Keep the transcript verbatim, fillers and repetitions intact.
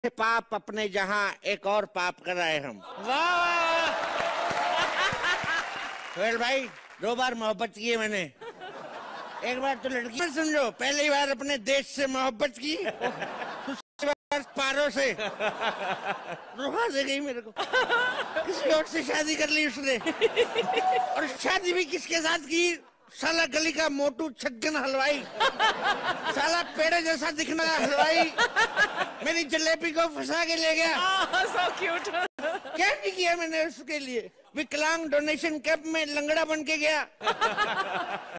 पाप अपने जहां एक और पाप कराए हम। वाह सोहेल भाई, दो बार मोहब्बत की है मैंने। एक बार तो लड़की में समझो, पहली बार अपने देश से मोहब्बत की, दूसरी बार पारों से रुखा दे गई मेरे को। किसी और से शादी कर ली उसने, और शादी भी किसके साथ की? साला गली का मोटू छगन हलवाई, साला पेड़े जैसा दिखने का हलवाई मेरी जलेबी को फंसा के ले गया। So cute. क्या नहीं किया मैंने उसके लिए। विकलांग डोनेशन कैंप में लंगड़ा बन के गया।